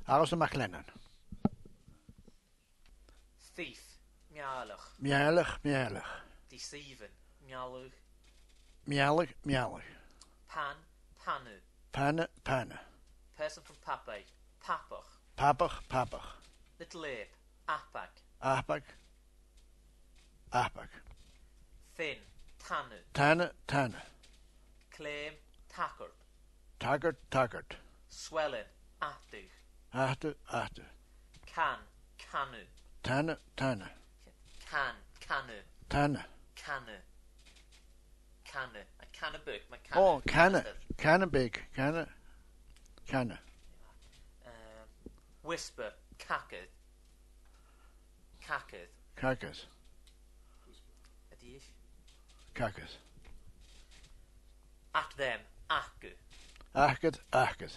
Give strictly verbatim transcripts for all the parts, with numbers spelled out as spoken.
Arse McLennan. Thief, mialach. Mialig, mialig. Deceiven, mialach. Mialig, mialig. Pan, panu. Panne, panne. Person from Pape, papach. Papach, papach. Little ape, apak. Apag, apag. Thin, tanu. Tanne, tanne. Claim, tackard. Taggart, taggart. Swelling, atu. Ahte, ahte. Can, canu. Tanne, tanne. Can, canu. Tanne. Canu. Canu. A can of book, my can. Oh, canne. Canne big. Canne. Canne. Um, whisper, cackard. Cackard. Kakas. Adish. Kakas. At them, aku. Achgad, achgad.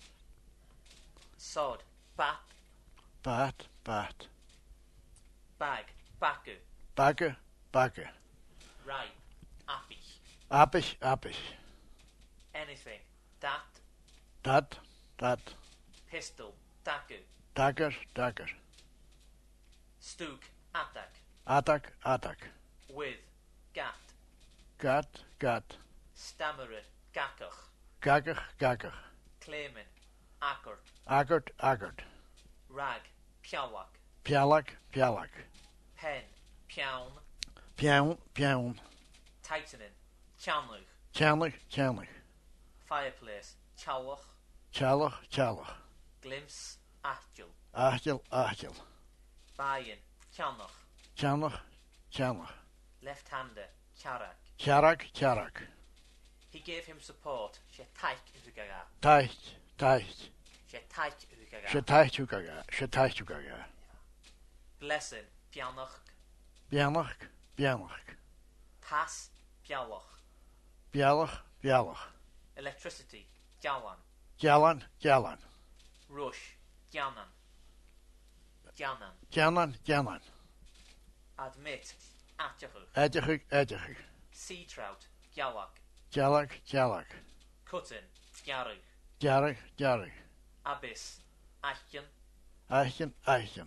Sod, bat, Bat, bat. bag, baku. Bagge, bagge. Ripe, apish. Apisch, apisch. Anything, dat, Dat, dat. pistol, daku. Dagger, dagger. Stook, attack. Attack, attack. With, gat. Gat, gat. Stammering, gakkach. Gagger, gagger. Claiming, akkard. Agert, agert. Rag, piawak. Pialak, pialak. Pen, piaun. Piaun, piaun. Tightening, chanluch. Chanlich, chanlich. Fireplace, chawach. Chalach, chalach. Glimpse, achjul. Achel, achel. Bayin, chanach. Chanlich, chanlich. Left-hander, charak. Charak, charak. He gave him support. She taik ugaga. Teicht, teicht. She taik ugaga. Sheteichugaga, sheteichugaga. Blessing, pianach. Bianach, bianach. Pass, piawach. Bialach, bialach. Electricity, jalan. Jalan, jalan. Rush, janan. Janan. Janan, janan. Admit, atjachu. Edjachig, edjachig. Sea trout, jalak. Jalak, jalak. Cutting, jarig. Jarig, jarig. Abyss, achjan. Eichen, eichen.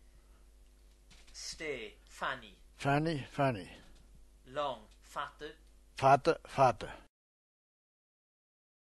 Stay, fanny. Fanny, fanny. Long, fatte. Vater, vater.